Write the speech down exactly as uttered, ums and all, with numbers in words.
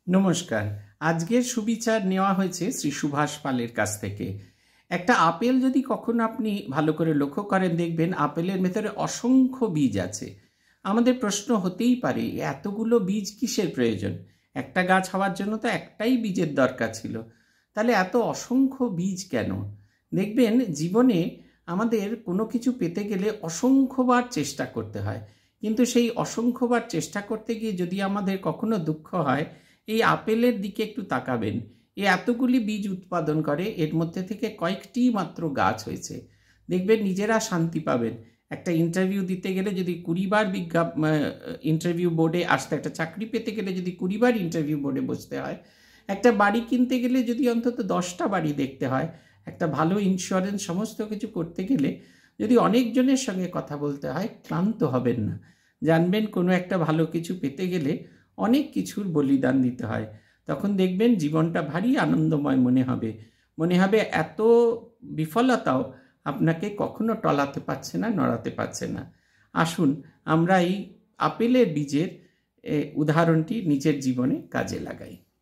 নমস্কার। আজকের সুবিচার নেওয়া হয়েছে শ্রী সুভাষ পালের কাছ থেকে। একটা আপেল যদি কখনো আপনি ভালো করে লক্ষ্য করেন, দেখবেন আপেলের ভেতরে অসংখ্য বীজ আছে। আমাদের প্রশ্ন হতেই পারে, এতগুলো বীজ কিসের প্রয়োজন? একটা গাছ হওয়ার জন্য তো একটাই বীজের দরকার ছিল, তাহলে এত অসংখ্য বীজ কেন? দেখবেন জীবনে আমাদের কোনো কিছু পেতে গেলে অসংখ্যবার চেষ্টা করতে হয়, কিন্তু সেই অসংখ্যবার চেষ্টা করতে গিয়ে যদি আমাদের কখনো দুঃখ হয়, এই আপেলের দিকে একটু তাকাবেন। এ এতগুলি বীজ উৎপাদন করে, এর মধ্যে থেকে কয়েকটি মাত্র গাছ হয়েছে। দেখবেন নিজেরা শান্তি পাবেন। একটা ইন্টারভিউ দিতে গেলে যদি কুড়িবার বিজ্ঞাপ ইন্টারভিউ বোর্ডে আসতে, একটা চাকরি পেতে গেলে যদি কুড়িবার ইন্টারভিউ বোর্ডে বসতে হয়, একটা বাড়ি কিনতে গেলে যদি অন্তত দশটা বাড়ি দেখতে হয়, একটা ভালো ইন্স্যুরেন্স সমস্ত কিছু করতে গেলে যদি অনেকজনের সঙ্গে কথা বলতে হয়, ক্লান্ত হবেন না। জানবেন কোনো একটা ভালো কিছু পেতে গেলে অনেক কিছুর বলিদান দিতে হয়। তখন দেখবেন জীবনটা ভারী আনন্দময় মনে হবে। মনে হবে এত বিফলতাও আপনাকে কখনো টলাতে পারছে না, নড়াতে পারছে না। আসুন আমরা এই আপেলের বীজের উদাহরণটি নিজের জীবনে কাজে লাগাই।